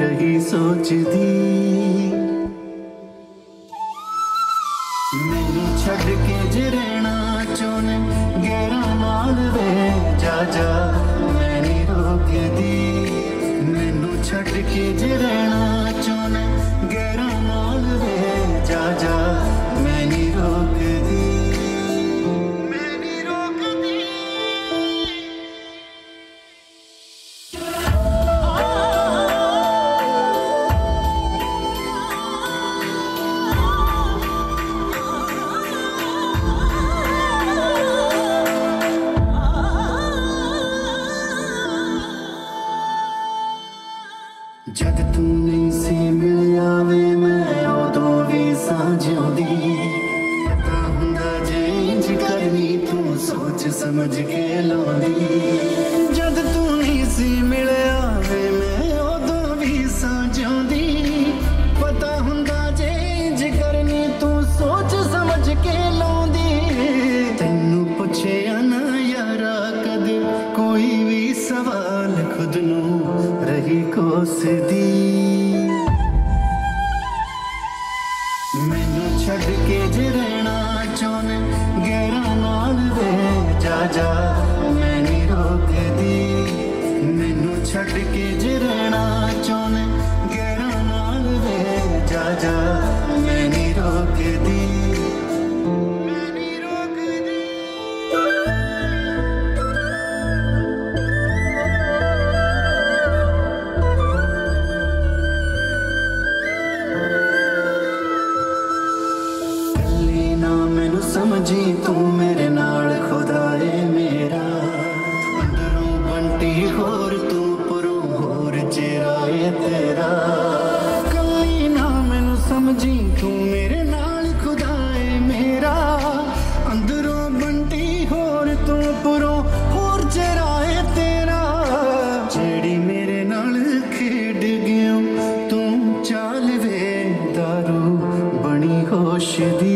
रही सोचदी। मैनू छड़ के जे रहना चाहने गैरां नाल वे जा जा मैं नहीं रोकदी। मैनू छड़ के जे रहना चाहने गैरां नाल वे जा जा मैं नहीं रोकदी। जद तू नहीं सी मिलिया वे मैं उदों भी साझ्योंदी। पता हुंदा जे इंज करनी तू सोच समझ के लाउंदी। जद तू नहीं सी मिलिया वे मैं उदों भी साझ्योंदी। पता हुंदा जे इंज करनी तू सोच समझ के लाउंदी। तैनू पुछया ना यारा कदे कोई भी सवाल खुद नू रही कोसदी। मैनू छड़ के जे रहना चाहने गैरां नाल वे जा जा मैं नहीं रोकदी। मैनू छड़ के जे रहना चाहने गैरां नाल वे जा जा मैं नहीं रोकदी। मैनू समझी तू मेरे नाल खुदाए मेरा। अंदरों बंटी होर तू परों होर चेहराए तेरा। कली ना मैनू समझी तू मेरे नाल खुदाए मेरा। अंदरों बंटी होर तू परों होर चेहराए तेरा। जेड़ी मेरे नाल खेड गयो तू चाल वे दारू बनी होश दी।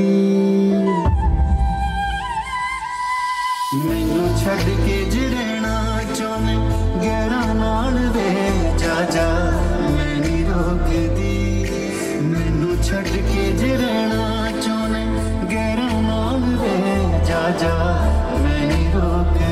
मैनू छड़ के जे रहना चाहने गैरां नाल वे जा जा मैं नहीं रोकदी। मैनू छड़ के जे रहना चाहने गैरां नाल वे जा जा मैं नहीं रोकदी।